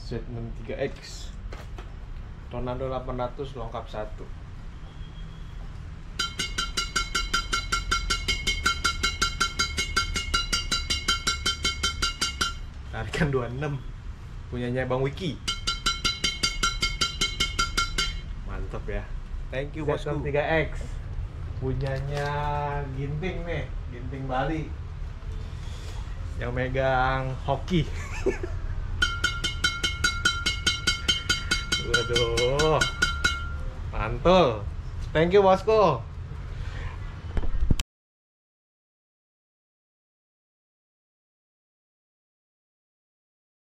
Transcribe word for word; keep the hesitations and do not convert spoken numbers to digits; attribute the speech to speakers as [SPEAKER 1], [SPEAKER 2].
[SPEAKER 1] Z enam tiga X Tornado delapan ratus lengkap satu. Tarikan dua puluh enam punyanya Bang Wiki. Mantap ya. Thank you bosku. Z enam tiga X punyanya Ginting nih, Ginting Bali. Yang megang hoki. Waduh, mantul. Thank you bosku.